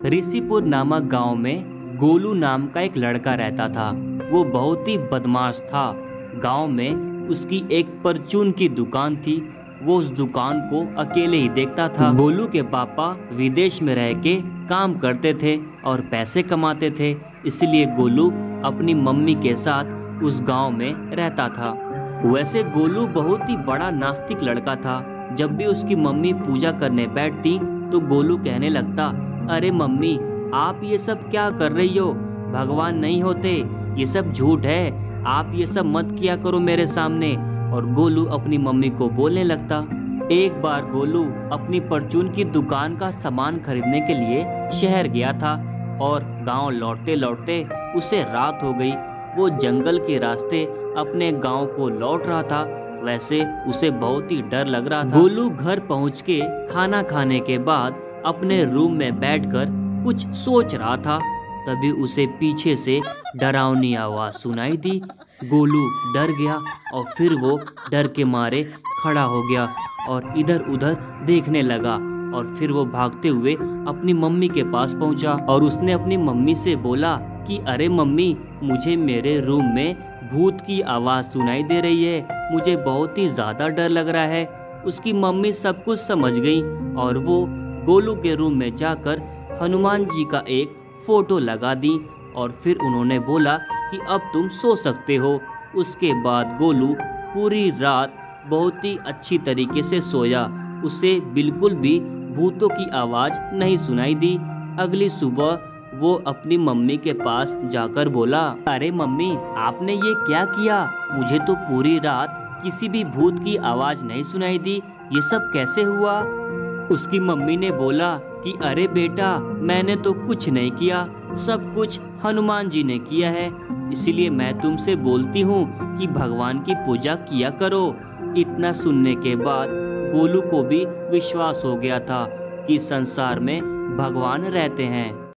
ऋषिपुर नामक गांव में गोलू नाम का एक लड़का रहता था। वो बहुत ही बदमाश था। गांव में उसकी एक परचून की दुकान थी। वो उस दुकान को अकेले ही देखता था। गोलू के पापा विदेश में रह के काम करते थे और पैसे कमाते थे, इसलिए गोलू अपनी मम्मी के साथ उस गांव में रहता था। वैसे गोलू बहुत ही बड़ा नास्तिक लड़का था। जब भी उसकी मम्मी पूजा करने बैठती तो गोलू कहने लगता, अरे मम्मी, आप ये सब क्या कर रही हो? भगवान नहीं होते, ये सब झूठ है, आप ये सब मत किया करो मेरे सामने। और गोलू अपनी मम्मी को बोलने लगता। एक बार गोलू अपनी परचून की दुकान का सामान खरीदने के लिए शहर गया था और गांव लौटते लौटते उसे रात हो गई। वो जंगल के रास्ते अपने गांव को लौट रहा था। वैसे उसे बहुत ही डर लग रहा था। गोलू घर पहुंच के खाना खाने के बाद अपने रूम में बैठकर कुछ सोच रहा था। तभी उसे पीछे से डरावनी आवाज सुनाई दी। गोलू डर गया और फिर वो डर के मारे खड़ा हो गया और इधर उधर देखने लगा। और फिर वो भागते हुए अपनी मम्मी के पास पहुंचा और उसने अपनी मम्मी से बोला कि अरे मम्मी, मुझे मेरे रूम में भूत की आवाज सुनाई दे रही है, मुझे बहुत ही ज्यादा डर लग रहा है। उसकी मम्मी सब कुछ समझ गई और वो गोलू के रूम में जाकर हनुमान जी का एक फोटो लगा दी और फिर उन्होंने बोला कि अब तुम सो सकते हो। उसके बाद गोलू पूरी रात बहुत ही अच्छी तरीके से सोया। उसे बिल्कुल भी भूतों की आवाज नहीं सुनाई दी। अगली सुबह वो अपनी मम्मी के पास जाकर बोला, अरे मम्मी, आपने ये क्या किया? मुझे तो पूरी रात किसी भी भूत की आवाज नहीं सुनाई दी, ये सब कैसे हुआ? उसकी मम्मी ने बोला कि अरे बेटा, मैंने तो कुछ नहीं किया, सब कुछ हनुमान जी ने किया है, इसीलिए मैं तुमसे बोलती हूँ कि भगवान की पूजा किया करो। इतना सुनने के बाद गोलू को भी विश्वास हो गया था कि संसार में भगवान रहते हैं।